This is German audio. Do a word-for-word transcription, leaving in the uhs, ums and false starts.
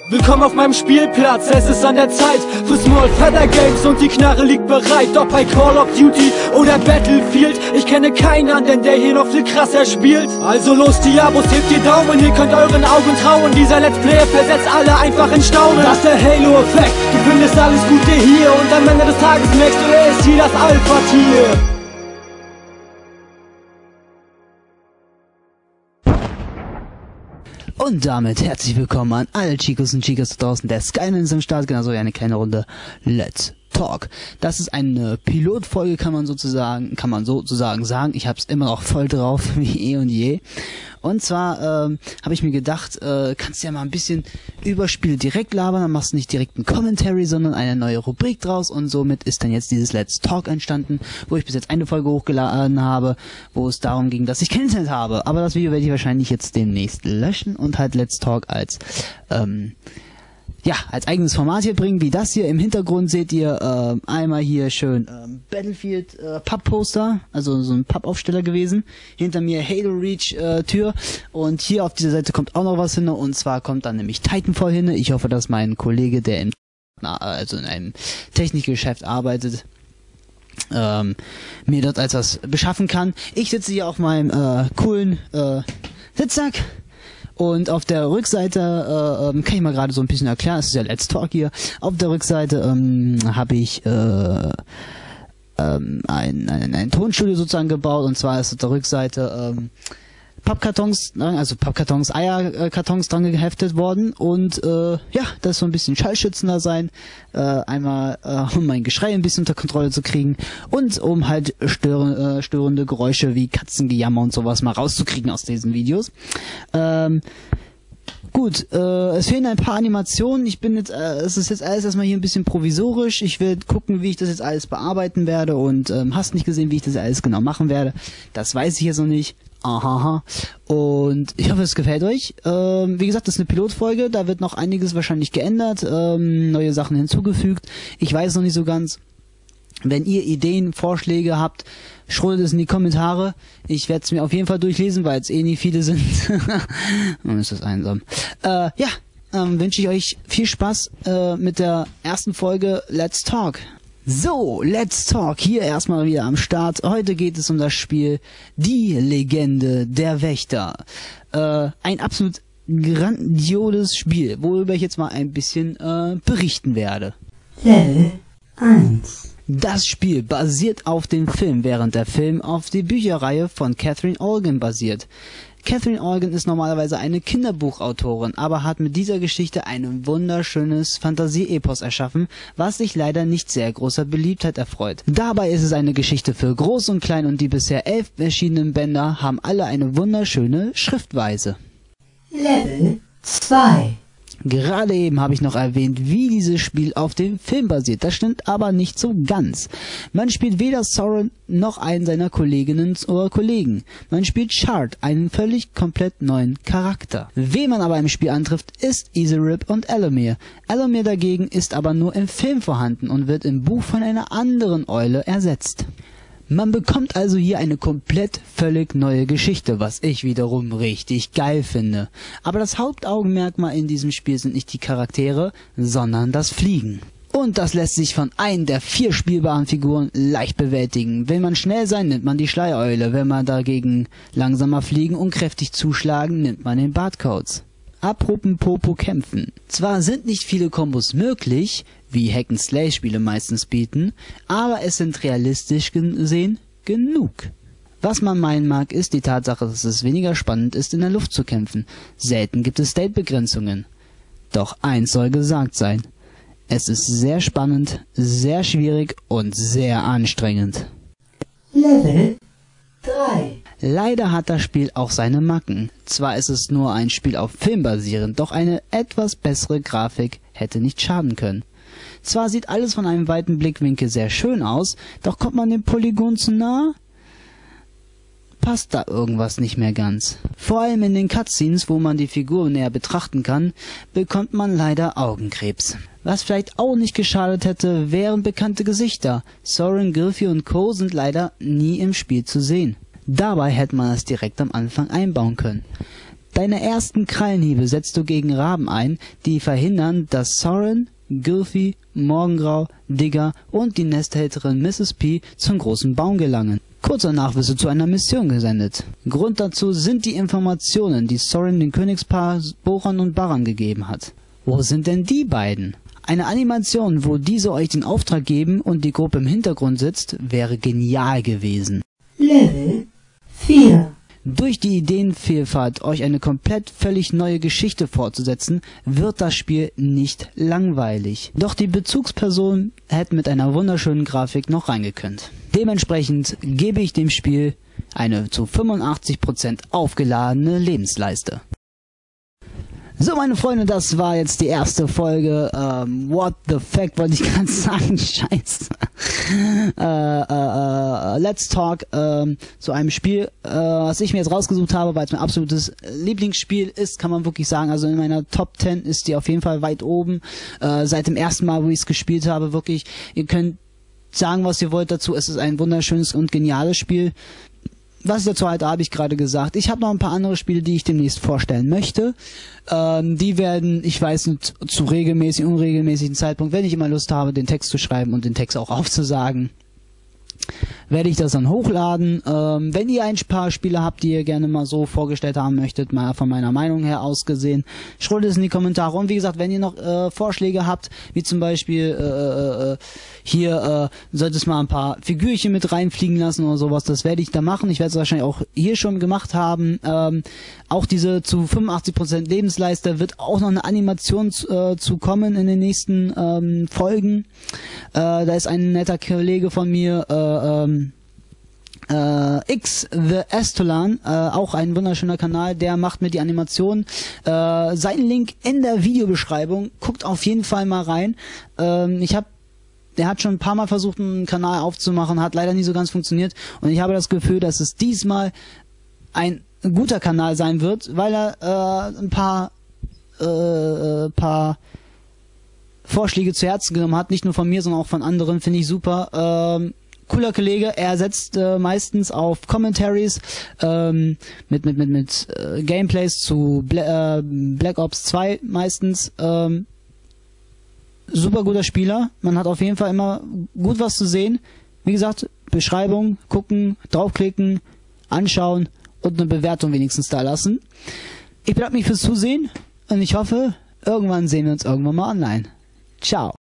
Willkommen auf meinem Spielplatz, es ist an der Zeit für Small Feather Games und die Knarre liegt bereit. Ob bei Call of Duty oder Battlefield, ich kenne keinen anderen, der hier noch viel krasser spielt. Also los Diabos, hebt die Daumen, ihr könnt euren Augen trauen. Dieser Let's Player versetzt alle einfach in Staunen. Das ist der Halo-Effekt, du findest alles Gute hier und am Ende des Tages merkst du, er ist hier das Alpha-Tier. Und damit herzlich willkommen an alle Chicos und Chicas da draußen. Der Skyman ist am Start, genauso wie eine kleine Runde Let's Talk. Das ist eine Pilotfolge, kann man sozusagen, kann man sozusagen sagen. Ich hab's immer noch voll drauf, wie eh und je. Und zwar ähm, habe ich mir gedacht, äh, kannst du ja mal ein bisschen über Spiele direkt labern, dann machst du nicht direkt einen Commentary, sondern eine neue Rubrik draus. Und somit ist dann jetzt dieses Let's Talk entstanden, wo ich bis jetzt eine Folge hochgeladen habe, wo es darum ging, dass ich kein Internet habe. Aber das Video werde ich wahrscheinlich jetzt demnächst löschen und halt Let's Talk als ähm, ja, als eigenes Format hier bringen, wie das hier. Im Hintergrund seht ihr äh, einmal hier schön äh, Battlefield äh, Papp-Poster, also so ein Pappaufsteller gewesen. Hinter mir Halo Reach äh, Tür und hier auf dieser Seite kommt auch noch was hin, und zwar kommt dann nämlich Titanfall hin. Ich hoffe, dass mein Kollege, der im, na, also in einem Technikgeschäft arbeitet, ähm, mir dort etwas beschaffen kann. Ich sitze hier auf meinem äh, coolen äh, Sitzsack. Und auf der Rückseite, äh, ähm, kann ich mal gerade so ein bisschen erklären, es ist ja Let's Talk hier, auf der Rückseite ähm, habe ich äh, ähm, ein, ein, ein Tonstudio sozusagen gebaut, und zwar ist auf der Rückseite ähm, Pappkartons, also Pappkartons, Eierkartons dran geheftet worden, und äh, ja, das soll ein bisschen schallschützender sein, äh, einmal äh, um mein Geschrei ein bisschen unter Kontrolle zu kriegen und um halt störe, äh, störende Geräusche wie Katzengejammer und sowas mal rauszukriegen aus diesen Videos. Ähm, Gut, äh, es fehlen ein paar Animationen. Ich bin jetzt, äh, es ist jetzt alles erstmal hier ein bisschen provisorisch. Ich werde gucken, wie ich das jetzt alles bearbeiten werde, und ähm, hast nicht gesehen, wie ich das alles genau machen werde. Das weiß ich jetzt noch nicht. Aha. Und ich hoffe, es gefällt euch. Ähm, wie gesagt, das ist eine Pilotfolge. Da wird noch einiges wahrscheinlich geändert, ähm, neue Sachen hinzugefügt. Ich weiß noch nicht so ganz. Wenn ihr Ideen, Vorschläge habt, schreibt es in die Kommentare. Ich werde es mir auf jeden Fall durchlesen, weil es eh nie viele sind. Und ist das einsam. Äh, ja, ähm, wünsche ich euch viel Spaß äh, mit der ersten Folge Let's Talk. So, Let's Talk, hier erstmal wieder am Start. Heute geht es um das Spiel Die Legende der Wächter. Äh, ein absolut grandioses Spiel, worüber ich jetzt mal ein bisschen äh, berichten werde. Level eins. Das Spiel basiert auf dem Film, während der Film auf die Bücherreihe von Catherine Organ basiert. Catherine Organ ist normalerweise eine Kinderbuchautorin, aber hat mit dieser Geschichte ein wunderschönes Fantasie-Epos erschaffen, was sich leider nicht sehr großer Beliebtheit erfreut. Dabei ist es eine Geschichte für Groß und Klein, und die bisher elf erschienenen Bänder haben alle eine wunderschöne Schriftweise. Level zwei. Gerade eben habe ich noch erwähnt, wie dieses Spiel auf dem Film basiert. Das stimmt aber nicht so ganz. Man spielt weder Sauron noch einen seiner Kolleginnen oder Kollegen. Man spielt Shard, einen völlig komplett neuen Charakter. Wen man aber im Spiel antrifft, ist Iserib und Elomir. Elomir dagegen ist aber nur im Film vorhanden und wird im Buch von einer anderen Eule ersetzt. Man bekommt also hier eine komplett völlig neue Geschichte, was ich wiederum richtig geil finde. Aber das Hauptaugenmerkmal in diesem Spiel sind nicht die Charaktere, sondern das Fliegen. Und das lässt sich von einem der vier spielbaren Figuren leicht bewältigen. Will man schnell sein, nimmt man die Schleiereule. Will man dagegen langsamer fliegen und kräftig zuschlagen, nimmt man den Bartcodes. Apropos kämpfen. Zwar sind nicht viele Kombos möglich, wie Hack-and-Slay-Spiele meistens bieten, aber es sind realistisch gesehen genug. Was man meinen mag, ist die Tatsache, dass es weniger spannend ist, in der Luft zu kämpfen. Selten gibt es State-Begrenzungen. Doch eins soll gesagt sein. Es ist sehr spannend, sehr schwierig und sehr anstrengend. Level drei. Leider hat das Spiel auch seine Macken. Zwar ist es nur ein Spiel auf Film basierend, doch eine etwas bessere Grafik hätte nicht schaden können. Zwar sieht alles von einem weiten Blickwinkel sehr schön aus, doch kommt man dem Polygon zu nah, passt da irgendwas nicht mehr ganz. Vor allem in den Cutscenes, wo man die Figur näher betrachten kann, bekommt man leider Augenkrebs. Was vielleicht auch nicht geschadet hätte, wären bekannte Gesichter. Soren, Gylfi und Co. sind leider nie im Spiel zu sehen. Dabei hätte man es direkt am Anfang einbauen können. Deine ersten Krallenhiebe setzt du gegen Raben ein, die verhindern, dass Soren, Gylfie, Morgengrau, Digger und die Nesthälterin Misses P zum großen Baum gelangen. Kurz danach wirst du zu einer Mission gesendet. Grund dazu sind die Informationen, die Soren den Königspaar Boran und Baran gegeben hat. Wo sind denn die beiden? Eine Animation, wo diese euch den Auftrag geben und die Gruppe im Hintergrund sitzt, wäre genial gewesen. Level vier. Durch die Ideenvielfalt, euch eine komplett völlig neue Geschichte fortzusetzen, wird das Spiel nicht langweilig. Doch die Bezugspersonen hätten mit einer wunderschönen Grafik noch reingekönnt. Dementsprechend gebe ich dem Spiel eine zu fünfundachtzig Prozent aufgeladene Lebensleiste. So, meine Freunde, das war jetzt die erste Folge. Ähm, what the fuck wollte ich gerade sagen? Scheiße. äh, äh, äh, Let's Talk ähm, zu einem Spiel, äh, was ich mir jetzt rausgesucht habe, weil es mein absolutes Lieblingsspiel ist, kann man wirklich sagen. Also in meiner Top zehn ist die auf jeden Fall weit oben. Äh, seit dem ersten Mal, wo ich es gespielt habe, wirklich. Ihr könnt sagen, was ihr wollt dazu. Es ist ein wunderschönes und geniales Spiel. Was dazu halt habe ich gerade gesagt. Ich habe noch ein paar andere Spiele, die ich demnächst vorstellen möchte. Ähm, die werden, ich weiß nicht, zu regelmäßig, unregelmäßigen Zeitpunkt, wenn ich immer Lust habe, den Text zu schreiben und den Text auch aufzusagen, werde ich das dann hochladen. Ähm, wenn ihr ein paar Spiele habt, die ihr gerne mal so vorgestellt haben möchtet, mal von meiner Meinung her aus gesehen, schreibt es in die Kommentare. Und wie gesagt, wenn ihr noch äh, Vorschläge habt, wie zum Beispiel äh, äh, hier äh, sollte es mal ein paar Figürchen mit reinfliegen lassen oder sowas, das werde ich da machen. Ich werde es wahrscheinlich auch hier schon gemacht haben. Ähm, auch diese zu fünfundachtzig Prozent Lebensleiste wird auch noch eine Animation zu, äh, zu kommen in den nächsten ähm, Folgen. Äh, da ist ein netter Kollege von mir, äh, ähm, Äh, X The Estolan, äh, auch ein wunderschöner Kanal, der macht mir die Animation. Äh, sein Link in der Videobeschreibung, guckt auf jeden Fall mal rein. Ähm, ich habe, der hat schon ein paar Mal versucht, einen Kanal aufzumachen, hat leider nie so ganz funktioniert. Und ich habe das Gefühl, dass es diesmal ein guter Kanal sein wird, weil er äh, ein paar, äh, paar Vorschläge zu Herzen genommen hat, nicht nur von mir, sondern auch von anderen, finde ich super. Ähm, Cooler Kollege, er setzt äh, meistens auf Commentaries ähm, mit mit mit mit äh, Gameplays zu Bla äh, Black Ops zwei meistens. Ähm, super guter Spieler, man hat auf jeden Fall immer gut was zu sehen. Wie gesagt, Beschreibung, gucken, draufklicken, anschauen und eine Bewertung wenigstens da lassen. Ich bedanke mich fürs Zusehen und ich hoffe, irgendwann sehen wir uns irgendwann mal online. Ciao.